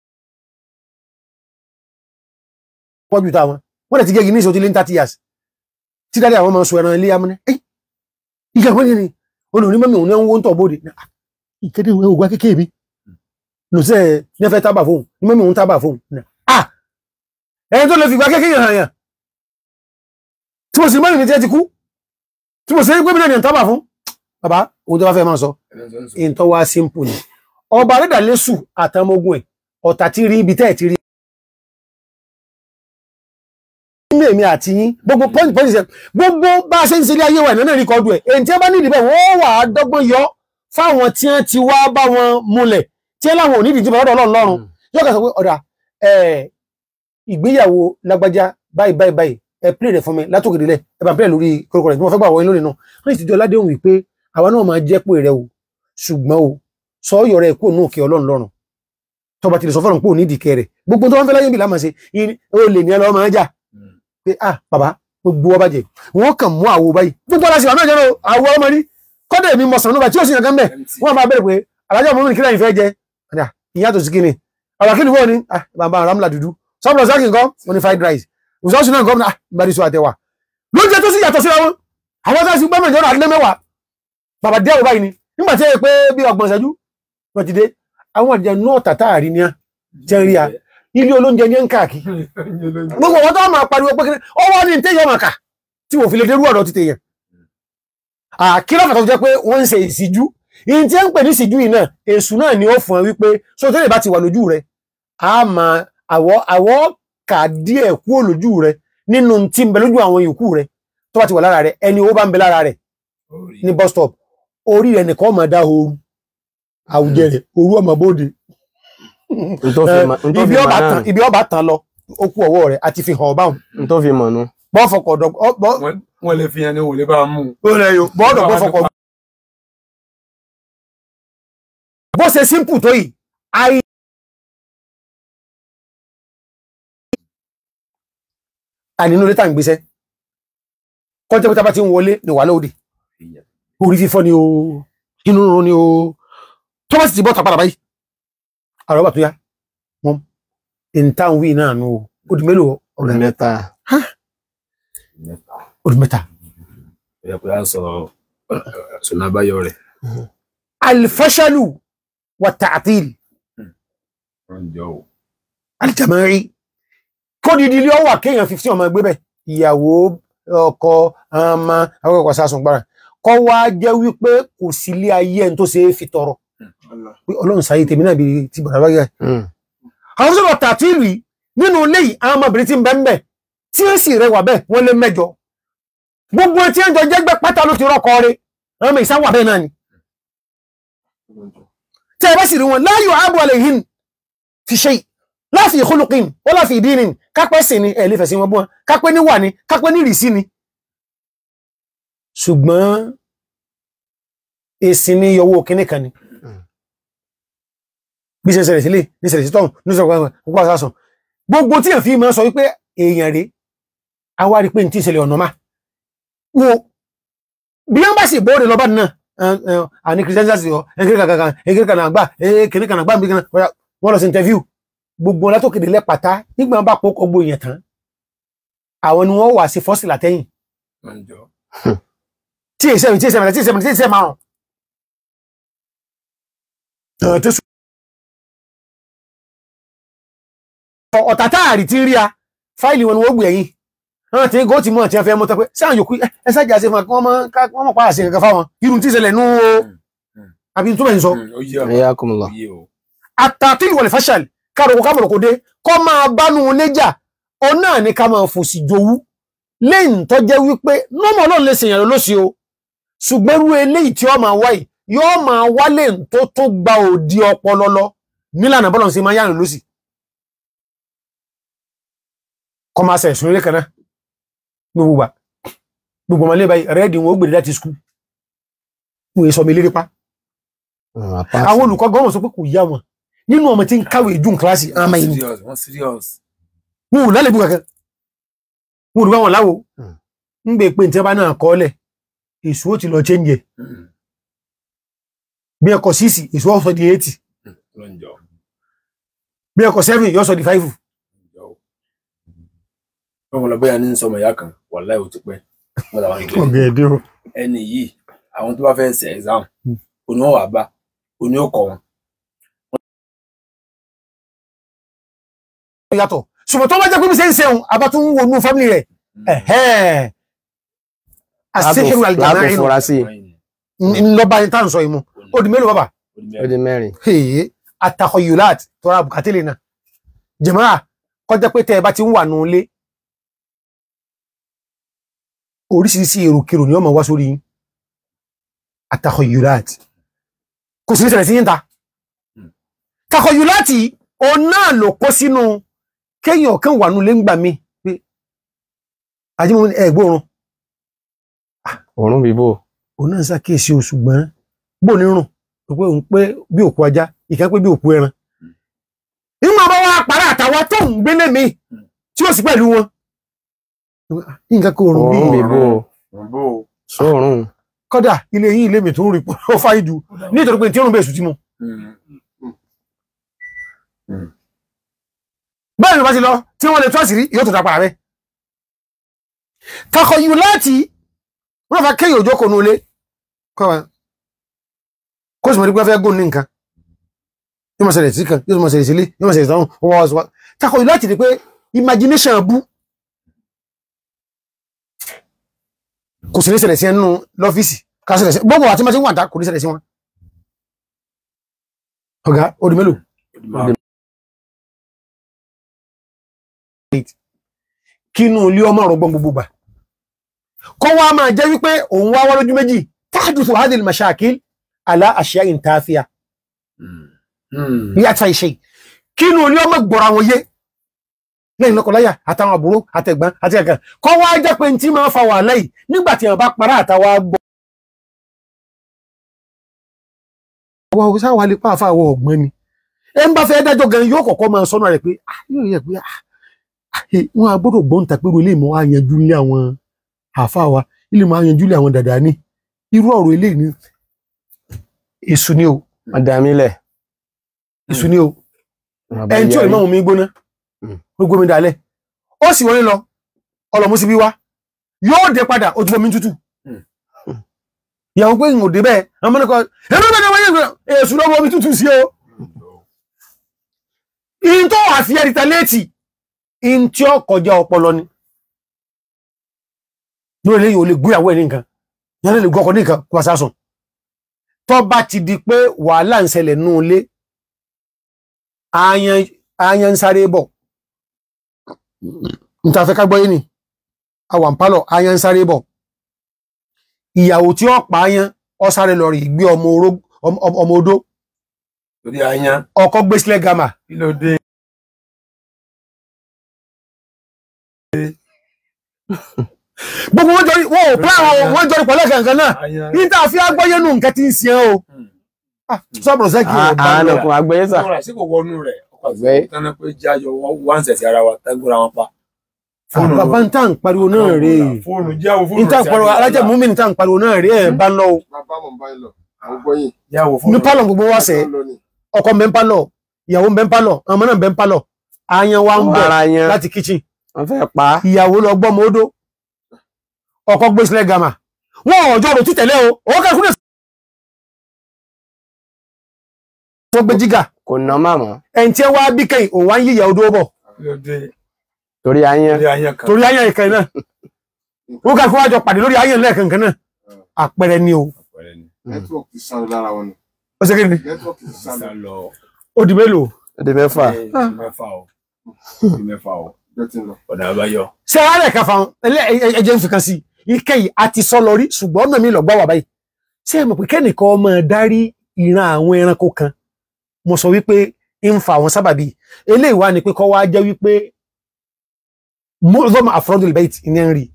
pọ́jú táwọn wọ́n lè ti gẹ́gì ní ìṣòtí lé ní thirty years tí dáadé àwọn máa sọ ẹran ilé amúnẹ́ ẹ́ ìgbà wọ́n ní olùrí mọ́mí òun ní wọ́n ń tọ̀ bóde ìkéde ìwé ògbà kéèké mi lò sẹ́ ní ẹfẹ́ tábà fóun ní mọ́mí òun tábà fóun ah ẹni tó lè fi gbà kéèké hàn yàn tí mo sì mọ́rin ní tí ẹ ti kú tí mo sì rí gómìnà ní tábà fún bàbá òun tó bá fẹ́ máa sọ ìntọ́ wá simple ni ọba rẹ̀dà lẹ́sù àtàmógún ẹ̀ ọ̀tà tí rí ibi tẹ́ẹ̀ ti rí nínú èmi àti yín gbogbo pọ́ǹtì pọ́ǹtì sẹ gbogbo bá a ṣe ń ṣẹlẹ̀ ayé wa ìnáná rí kọdù ẹ̀ èyí tí ẹ bá nídìí bẹ́ẹ̀ wọ́n wà á dọ́gbọ́n yọ fáwọn tí wọ́n ti wá bá wọn múlẹ̀ tí ẹ láwọn ò nídìí tí wọ́n lọ́dọ̀ ọlọ́run lọ́rùn yóò kà sọ pé ọ̀dà ìgbéyàwó lágbájá báyìí báyìí báyìí ẹ pílẹ̀ rẹ̀ fún mi látòkèdélẹ̀ ẹ bá pílẹ̀ lórí kórókó rẹ̀ tí wọ́n fẹ́ gbà wọ́n lónìí náà wọ́n sì ti jọ ládéhùn wípé àwa náà máa jẹ́ pé rẹ o ṣùgbọ́n o sọ yọ rẹ kó nù kí ọlọ́run lọ́rùn tọba ti lè sọ fọ́nà pé ò ní ìdíkẹ́ rẹ̀ gbogbo tó wọ́n fẹ́ láyé bí lámà ṣe ó lè ní ẹlọ́ máa jà pé ah bàbá gbogbo ọba jẹ wọ́n kàn mú àwo báyìí gbogbo ọlá sí àmì ìjọba àwo ọmọ ní kọ́dẹ̀ mi mọ̀sán nígbà tí ó sì yàn gánbẹ̀ wọ́n máa bẹ̀rẹ̀ pé alájọ́ ọmọ mi kílẹ̀ ìfẹ́ jẹ ìyá tó sì kí ni ọ̀rọ̀ kí ni wọ́n ní ah bàbá ramla dúdú sọ́pọ̀ sákì nǹkan wọ́n ní fried rice òṣìṣẹ́ náà nǹkan ah ìbàdí sọ àtẹwà lóúnjẹ tó sì yàtọ̀ síra wọn àwọn tá a sì gbọ́mọ̀ ìjọba àdílé mẹ́wàá bàbá díẹ̀ wò báyìí ni nígbà tí ẹ pé bí ọgbọ̀n ìṣẹ́jú wọ́n ti dé àwọn àjẹ náà tàtà àrí ní jẹ́rí à ilé olóúnjẹ ní ń káàkiri gbogbo wọn tó máa pariwo pé ó wọ́n ní tẹ́yọ màkà tí wọ́n fi lè dérú ọ̀dọ̀ ti tèèyàn àkílọ́fà tó jẹ́ pé wọ́n ń ṣe ìsìjú ìyìn tí ń pè ní ìsìjú yìí náà èṣù náà ni ó fún ẹ wípé so tẹ́lẹ̀ bá ti wà lójú rẹ a máa àwọ̀ àwọ̀ kà díẹ̀ kúrò lójú rẹ nínú tí ń bẹ lójú àwọn yòókù rẹ tó bá ti wà lára rẹ ẹni ó bá ń bẹ lára rẹ ní bus stop orí rẹ nìkan máa dá ooru àwùjẹ rẹ ooru ọmọ bóde ibi ọba tán lọ ó kú ọwọ́ rẹ àti fi hàn ọba hùn tó fi mọ̀ nù bọ́ fọkọ̀ dọ̀ wọ́n lè fi hàn ní wòlé bá mú bọ́ọ̀dọ̀ bọ́ fọkọ̀ bó ṣe simple tó yìí ayé ànínú létà ń gbéṣẹ́ kọjá pé tá bá ti ń wọlé ní wà lóde orí fífọ́ ni o inú rún ni o tó bá sì ti bọ́ ta padà báyìí àrọ́ bà tó yá wọn ìntàn wí náà nù ó di mélòó ọ̀rẹ́ mẹ́ta ó di mẹ́ta ẹ pé a sọ sọnà àbáyọ rẹ̀ alfashalu wa ta'til aljamari kó di ilé ọwà kéèyàn fifteen ọmọ ẹgbẹ́ bẹ̀ ìyàwó ọkọ ọmọ akọ́kọ́ sásùn gbára kọ́ wá jẹ́ wípé kò sí ilé ayé ẹni tó ṣe é fi tọrọ pé ọlọ́run sáyé tèmi náà bí ti bàrà báyà àwọn sọ̀rọ̀ tàtíìlì nínú ilé yìí àwọn ọmọbìnrin ti ń bẹ́ ń bẹ̀ tí ó sì rẹwà bẹ́ẹ̀ wọ́n lé mẹ́jọ gbogbo tí ó jọ jẹ́gbẹ́ pátá ló ti rọ́kọ rẹ̀ àwọn ọmọ ìsáwà bẹ́ẹ̀ náà ni tí ẹ bá sì rí wọn la yu'abu alayhin fi shay la fi khuluqin wala fi dinin kápẹ́ sí ni ẹ̀ lè fẹ̀sí wọn bú wọn kápẹ́ ní wà ní kápẹ́ ní rìsí ni ṣùgbọ́n èsì ní yọwọ́ kíní kan ni bí ṣe ṣẹlẹ̀ sílé ní ṣẹlẹ̀ sí tọ́hùn ní ṣẹlẹ̀ púpọ̀ sásùn gbogbo tí èèyàn fi máa sọ wípé èèyàn rẹ̀ awárí pé ní tí ìṣẹ̀lẹ̀ ọ̀nà máa wo bí wọ́n bá sì bóòrè lọ bá náà àní kìrìsìtẹ́nsì ọ ẹgbẹ́rẹ́kàkàkà ẹgbẹ́rẹ́kàkàgbà ẹgbẹ́rẹ́kàkàgbà wọ́n lọ sí interview gbogbo ọlá tó kéde lẹ́pàtá nígbà bá pọ̀ ọgbọ̀ èèyàn tán àwọn ni wọ́n wà sí fọ́sì látẹ́yìn tí èsẹ̀ tí èsẹ̀ tí èsẹ̀ tí èsẹ̀ márùn ọ̀tà táàrí tí ń rí a fáìlì wọn ni wọ́n gbé ẹ̀yìn wọ́n ti gó ti mọ̀ tí a fẹ́ mọ́ tọ́ pé sáà yòókù ẹsàjà sí fún wọ́n mọ̀ pàá sí kankan fáwọn irun tí ìṣẹ̀lẹ̀ nú o àbí tó bẹ̀ ń sọ àtàtìlì wọlé fásàlì kárọ̀kọ́ kámọ̀rọ̀kọ́ dé kọ́ máa bánú léjà ọ náà ní ká máa fòsì jowú lẹ́yìn tó jẹ́ wípé nọ́mọ̀ náà lè ṣèyàn lọ́sí o ṣùgbẹ́rú eléyìí tí ó máa wáyì yóò máa wálé tó tó gba òdi ọpọlọ lọ nílànà bọ́lọ̀ sí máa yánu lọ́sí kọ́ máa sẹ̀ ìṣúnlẹ̀ kan náà gbogbo gbà gbogbo ọmọ ilé báyìí rẹ́ẹ̀dì wọn ó gbèrè láti skul wọ́n èso mi lérí pa àwọn olùkọ́ gọ́ọ̀mọ̀ sọ pé kò yá wọn nínú ọmọ tí ń káwé jù kíláàsì àmà ìlú wọn ò lálẹ́bù kankan wọn ò rí wọn láwo ń gbé pé ìtẹ́bá náà kọ́ọ́lẹ̀ èso ó ti lọ chẹ́ǹjẹ̀ bí ẹkọ̀ síìsì èso ó sọ di eighty bí ẹkọ̀ seven yóò sọ di five ọmọ lọ bóyá ní sọmọ ìyá kan wàláhì ó ti pẹ́ ẹni yìí àwọn tó bá fẹ́ ṣe exam oní wọn wà bá oní ó kọ wọn. yàtọ̀ ṣùgbọ́n tó bá jẹ́ pé bí ṣe ń ṣeun àbá tún wo inú fámìlì rẹ̀ ẹ̀hẹ́ àṣíkìrù àlìjàmáà ńlọba ní táà ń sọ ìmú ó di mélòó bàbá ó di mẹ́rin àtàkọ̀yùláàt tó ra bùkátìlì náà jàmáà kọjá pé tẹ́ ẹ bá ti ń wà nù ilé oríṣiríṣi èròkèrò ni ó máa wá sórí àtàkọ̀yùláàtì kò sí ní ṣẹlẹ̀ sí yínta tàkọ̀yùláàtì o náà lò kó sínú kéyàn kan wà nílé ń gbà mí pé ajímọ̀ ẹgbóòrùn òórùn bíbò o náà ṣàkíyèsí o ṣùgbọ́n bò ní rùn pé òun pé bí òkú ajá ìkan pé bí òkú ẹran nígbà bá wá pàrà àtàwà tó ń gbélé mi tí ó sì pẹ̀lú wọn nǹkan kò rùn bí bíbò sóòrùn kódà ilé yìí ilé mi tó ń rí pọ̀ ó fáyé jù nítorí pé tí ó rùn bẹ́ẹ̀ sùn tí mo bẹ́ẹ̀ ni bá ti lọ tí wọ́n lè tó àṣírí yóò tó dápàá rẹ̀ takọ̀ yìí láti wọ́n fà kéyò òjò kò ní olé kó sì mọ̀ ní pé fẹ́ gùn ní nǹkan yóò mọ̀ ṣẹlẹ̀ sí kan yóò mọ̀ ṣẹlẹ̀ sílé yóò mọ̀ ṣẹlẹ̀ sáwọn owó ọ̀sọ̀ takọ̀ yìí láti rí pé imagination bú kò sí ní ṣẹlẹ̀ sí ẹnu lọ́fíìsì ká ṣẹlẹ̀ sí gbogbo àti máa ti ń wà dá kò ní ṣẹlẹ̀ sí wọn ọ̀gá odi mélòó kínú ilé ọmọ ọ̀rọ̀gbọ́n gbogbo gbà kọ́ wá máa jẹ́ wípé òun wá wá lójú méjì tahduthu hadhihi al-mashakil ala ashya'in tafiya bí àtà ìṣe kínú ilé ọmọ gbọ́ra wọn yé lẹ́yìn lọ́kọ̀láyà àtàwọn àbúrò àtẹ̀gbọ́n àti ẹ̀kan kọ́ wá jẹ́ pé tí máa fa wàhálà yìí nígbàtí àwọn bá pará àtàwà gbọ́ àwọn òwúsá wà lè pàáfà àwọn ọ̀gbọ́n ni ẹ ń bá fẹ́ dájọ́ gan yóò kọ̀kọ́ máa sọ́nà rẹ̀ pé yóò yẹ pé wọ́n a gbọ́dọ̀ gbọ́n tàpérò ilé ìmọ̀ àyànjú ní àwọn àfáà wa ilé máa yanjú lé àwọn dàdà ní irú ọ̀rọ̀ ilé ní èṣù ni o Adamile. èṣù ni o ẹni tí ò lè máa mú mi gbóná gbogbo mi dalẹ̀ ó sì wọlé lọ ọlọ́mú sí bí wá yóò dé padà ó ti bomi tútù ìyàwó pé ìwò dé bẹ́ẹ̀ àwọn mọ́nà kan ẹ̀rọ bẹ́ẹ̀ wáyé èṣù lọ́wọ́ omi tútù sí o in tó wà fi ẹ̀rìtà léètì in tí ó kọjá ọpọlọ ni lórí lẹ́yìn ò lè gbéyàwó ẹ̀ ní nǹkan yẹn lè gbọ́kọ̀ ní nǹkan kó bá sásùn tó bá ti di pé wàhálà ń ṣẹlẹ̀ nú ilé ayan ń sáré bọ̀ níta fẹ́ ká gbọ́yé ni àwọn pálọ̀ ayan ń sáré bọ̀ ìyàwó tí ó pa ayan ó sáré lọ rí gbé ọmọ odó lórí ayan ọkọ gbé sílẹ̀ gàmà kí ló dé gbogbo wọn jọrí wọn ò pẹ́ àwọn wọn jọrí pọ̀lẹ́ kankan náà níta fi agbọ́yé nù nǹkan tí ń ṣe o sọ́bùrù sẹ́kì àánú kún agbẹ́yé sà sí kò wọnú rẹ̀ ọkọ̀ tánà pé jáyọ wọ́n sẹ̀sẹ̀ ara wa tágbóra wọn pa bàbá ń tà ń pariwo náà rè fóònù jáwó fóònù ń tà ń pariwo alájẹ múmi ń tà ń pariwo náà rè ẹ̀ bá ń lọ o ní pálọ̀ gbogbo wá sẹ́ ọkọ mbẹ́ ń pálọ̀ ìyàwó mbẹ́ ń pálọ̀ ọmọ náà mbẹ́ ń pálọ̀ ayan wa ń bọ̀ láti kíchìn wọ́n fẹ́ pa ìyàwó lọ gbọ́ mọ́ odó ọkọ gbé sílẹ̀ gàmà wọ́n ọjọ́ rò títẹ̀lé o owó kẹ́kùnrin wọ́n gbé jígà kò ná màmá ẹni tí wá bí kẹ́yìn òun wá ń yíyà odó bọ̀ torí ayan torí ayan ìkẹ́ náà wọ́n kẹ́kùn wájọ pàdé lórí ayan lẹ́ẹ̀kankan náà àpẹẹrẹ ni o network ti sàn lára wọn ni ó ṣe kí ni network ti sàn lọ ó di mélòó ó di mẹ́fà mẹ́fà o di mẹ́fà o getting lọ ọ̀nà àbáyọ ṣe ara ẹ̀ka fa ẹjẹ́ ń fi kan sí ìkẹyì àti sọ lọ rí ṣùgbọ́n ọ̀nà mi lọ gbá wà báyìí ṣé ẹ mọ̀ pé kẹ́nìkan ọmọ darí ìran àwọn ẹranko kan mo sọ wípé ń fa àwọn sábàbí eléyìí wá ni pé kọ́ wá jẹ́ wípé mọ́lọ́mọ àfọ́rọ́dún bait ní ń rí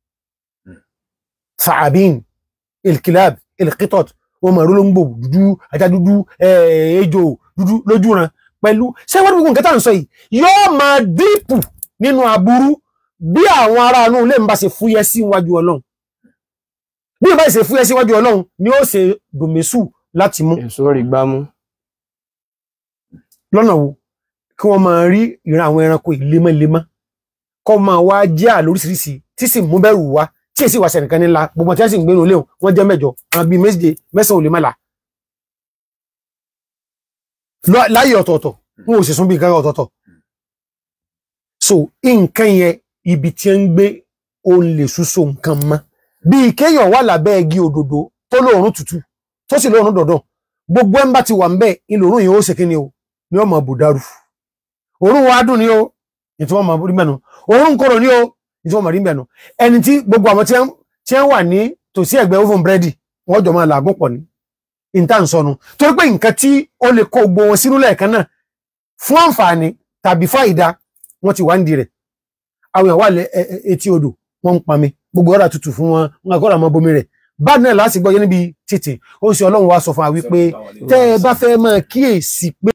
sàábìn ilkilab ilkitot wọn mọ̀ rólóńgbò dúdú ajá dúdú ejò dúdú lójú ran pẹ̀lú ṣé wọ́n gbogbo nǹkan tá à ń sọ yìí yóò máa dípù nínú aburú bí àwọn ará inú ilé ń bá ṣe fúyẹ́ sí iwájú Ọlọ́run bí ìbá ṣe fúyẹ́ sí iwájú Ọlọ́run ni ó ṣe dòmésù láti mú èso rí gbámú lọ́nà wo kí wọ́n máa rí ìran àwọn ẹranko ìlémọ́lémọ́ kọ́ máa wá jẹ́ àlóríṣiríṣi tí sì mú bẹ̀rù wá tí èsì wàṣẹ nìkan nílá gbogbo tí wọ́n sì ń gbénu léwu wọ́n jẹ́ mẹ́jọ àwọn bíi méje mẹ́sàn-án ò lè mẹ́la láyé ọ̀tọ̀ọ̀tọ̀ wọn ò sì sún bí nǹkan ọ̀tọ̀ọ̀tọ̀ so nǹkan yẹn ibi tí ń gbé òun lè ṣúṣọ nǹkan mọ́ bí kéèyàn wà lábẹ́ igi òdòdó tó lóòrùn tútù tó sì lóòrùn dọ̀dọ̀ gbogbo ẹ̀ ń bá ti wà ń bẹ́ẹ̀ ìlòrùn yìí ó ṣe kí ni o ni wọ́n máa bù dàrú òórùn wa dùn ni o ìtí wọ́n máa rí mẹ́nu òórùn kọ̀rọ̀ ni o ìtí wọ́n máa rí mẹ́nu ẹni tí gbogbo àwọn tí wọ́n wà ní tòsí ẹ̀gbẹ́ oven búrẹ́dì wọ́n jọ máa làágùn pọ̀ ní ìta ń sọnù torí pé nǹkan tí ó lè kó gbogbo wọn sínú lẹ́ẹ̀kan náà fún àǹfààní tàbí fáìdá wọ́n ti wá ń di rẹ̀ àwọn èèyàn wà lẹ́ etí odò wọ́n ń pami gbogbo ọ̀rà tutù fún wọn wọn àkọ́rà mọ́ bomi rẹ̀ bá náà láti gbọ́ yé níbi títì ó ń ṣe Ọlọ́run wa sọ fún wa wípé tẹ́ ẹ bá fẹ́ máa kíyèsí pé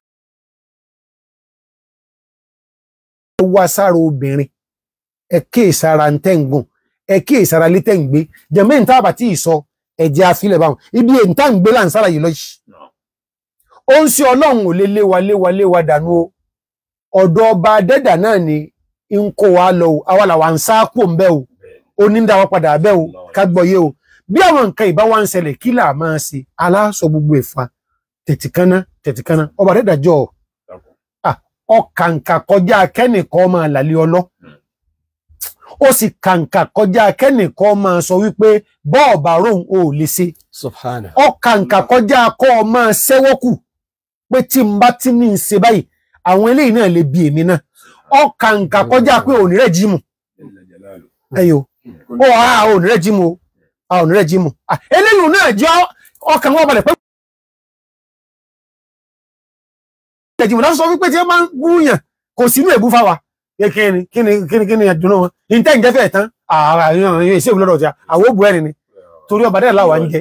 wá sára obìnrin ẹ kíyèsára ń tẹ́ ń gùn ẹ kíyèsára lé tẹ́ ń gbé jẹ̀mẹ́ ń tábà tí ì sọ ẹ̀jẹ̀ afílẹ̀ báwọn ibi èyí tá ń gbé là ń sára yìí lọ yìí ó ń ṣe Ọlọ́run ò lé léwa léwa léwa dànù o ọ̀dọ̀ ọba dẹ́dà náà ni ń kó wa lọ o àwa làwa ń sá kó ń bẹ́ o onídàá wa padà bẹ́ o ká gbọ́yé o bí àwọn nǹkan ìbá wa ń ṣẹlẹ̀ kí là máa ṣe aláṣọ gbogbo ẹ̀fà tẹ̀tìkánná tẹ̀tìkánná ọba dẹ́dà jọ ọkàǹkà kọjá kẹ́nìkan máa làlẹ́ ọlọ́ ó sì kàǹkà kọjá kẹ́nìkan máa sọ wípé bọ́ọ̀bà rohun ò lè ṣe subhana ọkàǹkà kọjá kọ́ ọ máa ṣẹ́wọ́kù pé tí n bá tí ní ṣe báyìí àwọn eléyìí náà lè bí èmi náà ọkàǹkà kọjá pé òní rẹ̀ jímù ẹyọ ó àá òní rẹ̀ jímù ó òní rẹ̀ jímù eléyìí náà jẹ́ ọkàn wọn balẹ̀ pé ẹ̀jìmọ̀ láti sọ wípé tí ẹ máa ń gúnyàn kò sínú èbú fáwa kíni kíni kíni kíni àjùnà wọn ìntẹ́ ìjẹ́fẹ́ ẹ̀tán ààrà ìrìn ìṣẹ́ ìlọ́dọ̀ tí àwọn òbú ẹ̀rìn ni torí ọba dẹ́ láwà ń jẹ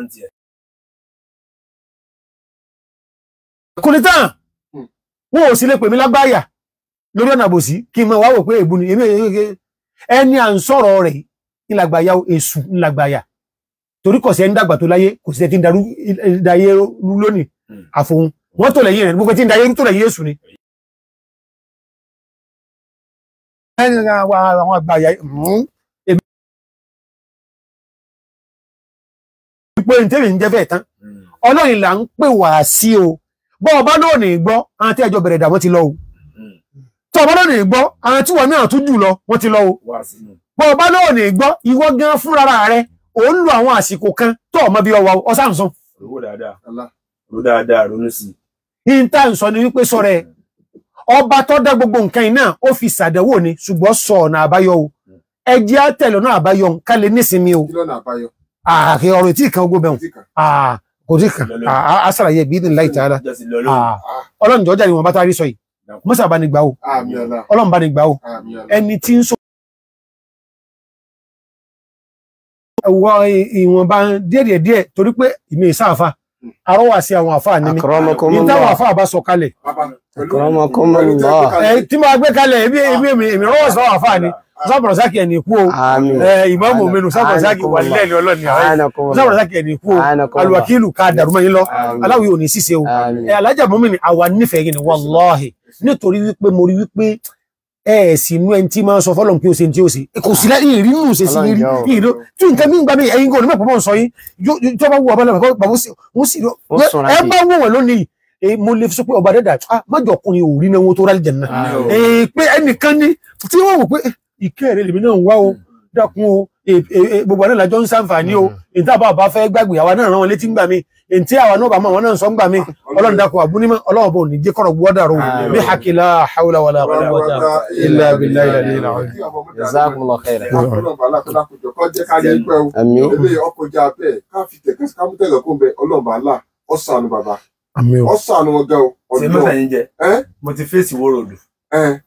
kò ní tán wọn ò sí lè pè mí lágbáyà lórí ọ̀nà àbòsí kí n máa wá wò pé èbú ni ẹni à ń sọ̀rọ̀ rẹ̀ ìlàgbàyà èṣù ìlàgbàyà torí kò sí ẹni dàgbà tó láyé kò sí ẹ tí ń darú ìdáyé lónìí àfohun wọ́n tó lẹ́yìn rẹ̀ gbogbo tí ń dáyé tó lẹ́yìn èṣù ni àwọn àgbàyà pé ní tẹ́lẹ̀ ń jẹ́ bẹ́ẹ̀ tán ọlọ́run là ń pè wá sí o bọ́ ọba náà ní gbọ́ àwọn tí ẹjọ́ bẹ̀rẹ̀ dà wọ́n ti lọ o tọ́ ọba náà ní gbọ́ àwọn tí wọ́n náà tún jù lọ wọ́n ti lọ o bọ́ ọba náà ní gbọ́ ìwọ gan fúnra rẹ̀ ò ń lo àwọn àsìkò kan tó ọmọ bí ọwọ́ ọsàǹsán. owó dáadáa owó dáadáa ronú sí i. ìta ń sọ ni wípé sọ̀rọ̀ ẹ̀ ọba tó dá gbogbo nǹkan iná ó fi ṣàdánwò ni ṣùgbọ́n sọ ọ̀nà àbáyọ o ẹ jẹ́ àtẹ̀lẹ̀ ọ̀nà àbáyọ ká lè nísinmi o. kí lọ́nà àbáyọ. ààrẹ ọ̀rọ̀ tí kan ogun bẹ̀rù kò tí kan àṣàlàyé bí ní láì tààlà ọlọ́run jọjá ni wọ́n bá tá a rí sọ yìí mọ́sà bá ní gbà o ọlọ́run bá ní gbà o ẹni tí ń sọ ẹwọ ìwọ̀nba díẹ̀ díẹ̀ torí pé ìmì ìsáàfà arọ́wà sí àwọn àfáà ní mi ìtàwọn àfáà bá sọ kalẹ̀ tí máa gbé kalẹ̀ èmi rọ́wà sí àwọn àfáà ní sábàrọ̀sákì ẹni ikú o ìmáàmù mẹ́nu sábàrọ̀sákì wà nílẹ̀ ní ọlọ́ni sábàrọ̀sákì ẹni ikú o alùwàkílù ká dàrúmọ́ yín lọ aláwọ̀ yóò ní ṣíṣe o alájà mọ́mí ni àwa nífẹ̀ẹ́ yìí ni wàláhì nítorí wípé mo rí wípé ẹ sì inú ẹni tí máa ń sọ fọ́lọ́n pé ó ṣe tí ó ṣe kò sí láì rí nù ṣe sí rí ìró tí nǹkan mí ń gbà mí ẹ̀yin kò ní mọ̀ pọ̀ sọ yín tó bá wù ọba lọ́wọ́ bàbá ó sì ẹ bá wù wọ́n lónìí mo lè fi sọ pé ọba dẹ́dà májọ ọkùnrin ò rí náwó tó rálì jẹ̀nà pé ẹnìkan ní tí wọ́n wò pé ìkẹ́ rẹ̀ lèmi náà ń wá o dákun o gbogbo àná làjọ ń sàǹfààní o èyí àbá ọba fẹ́ gbàgbé àwa náà rán wọn létí ń gbà mí èyí tí àwa náà bá mọ àwọn náà sọ ń gbà mí ọlọ́run dákun àbúnímọ̀ ọlọ́run bò ní jẹ́ kọ́rọ̀ gbọ́dà rò bí hakila hawla wala quwwata illa billahi ilà jazakumullahu khairan. ṣe mọ́tà yín jẹ mo ti fèsì wóró odò